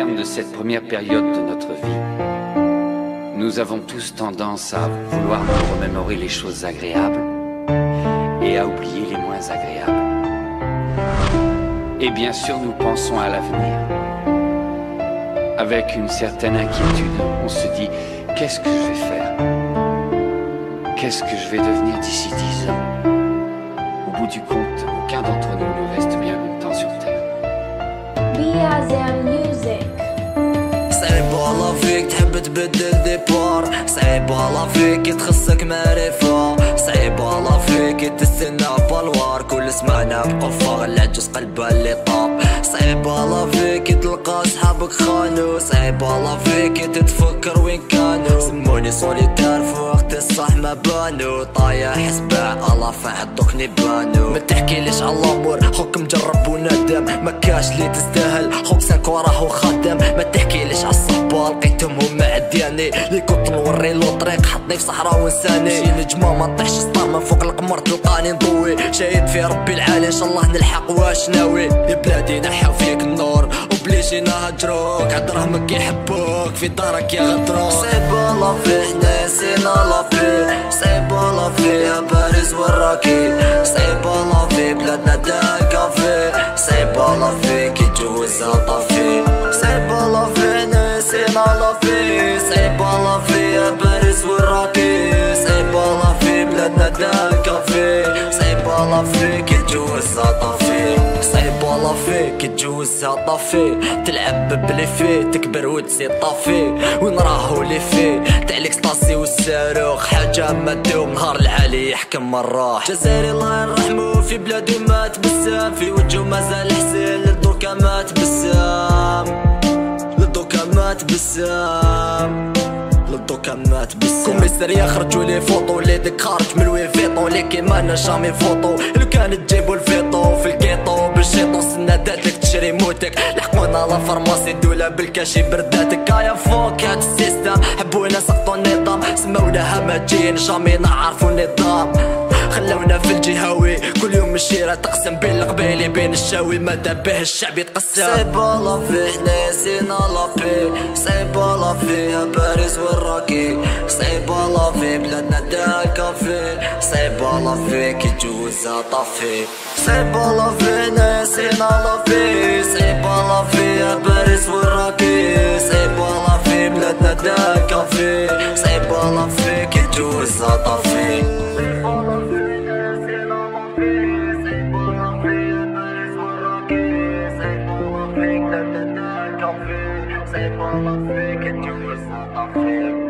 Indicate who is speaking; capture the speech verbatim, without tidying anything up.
Speaker 1: terme de cette première période de notre vie, nous avons tous tendance à vouloir nous remémorer les choses agréables et à oublier les moins agréables. Et bien sûr, nous pensons à l'avenir. Avec une certaine inquiétude, on se dit « Qu'est-ce que je vais faire? Qu'est-ce que je vais devenir d'ici dix ans ?» Au bout du compte, aucun d'entre nous ne reste bien longtemps sur Terre.
Speaker 2: بيازن ميوزك.
Speaker 3: صعيب والله فيك تحب تبدل ديبار، صعيب والله فيك يتخصك معرفة، صعيب والله فيك تستنى بالوار، كل سمعنا بقفة العجز قلبها اللي طاب، صعيب والله فيك تلقى صحابك خانو، صعيب والله فيك تتفكر وين كانوا، سموني سوليتار في وقت الصح ما بانو، طايح سباع الله فحدوك نبانو، ما تحكيليش على الامور خوك مجرب وندم، ما كاش لي تستاهل خوك سانكو راهو خادم، ما تحكيليش على الصحبة لقيتهم هما عدياني، لي كنت نوري له طريق حطني في صحراء ونساني، شي نجمة ما نطيحش ستار من فوق القمر تلقاني نضوي، شاهد في ربي العالي ان شاء الله نلحق واش ناوي، يا بلادي نحاو فيك النور وبليشي نهجروك عالدراهم ما كيحبوك في دارك يا غدروك، صعيب والله فيه حنا نسينا لابي، صعيب والله فيه باريس والراكي، صعيب والله فيه بلادنا دا كافي، صعيب والله فيه كي تجوزها طافي، صعيب والله فيه نسينا لابي، صعيب والله فيه باريس والراكي، صعيب والله فيه بلادنا دا كافي، صعيب والله فيه كي تجوزها طافي، صعيب والله فيه كي تجوزها طافي، تلعب ببلي فيه تكبر وتزيد طافي، وين راهو لي فيه تاع الاكستاسي والصاروخ، حاجة ما تدوم نهار العالي يحكم مراح، جزائري الله يرحمو في بلادو مات بسام، في وجهو مازال حسين للدوكا مات بسام، للدوكا مات بسام، للدوكا مات بسام، كوميساريا خرجوا لي فوطو لي ديك خارج من الويفيطو، لكن مانا جامي فوطو، لو كانت تجيبو الفيطو في الكيطو بالشيطو، سناداتك تشري موتك، لحقونا لا فارماسي دولا بالكاشي برداتك، كايا فوق هاد السيستم حبونا سقطو النظام، سماوناها ماجين جامي نعرفو النظام، خلونا في الجهاوي كل يوم الشيرة تقسم بين القبيلي بين الشاوي، مادا به الشعب يتقسم، صعيب والله فيه حنا نسينا لابي، صعيب والله فيه باريس والراكي، صعيب والله فيه بلادنا دا كافي، صعيب والله فيه كي تجوزها طافي، صعيب والله فيه نسينا لابي، صعيب والله فيه باريس والراكي، صعيب والله فيه بلادنا دا كافي، صعيب والله فيه كي تجوزها طافي. Say,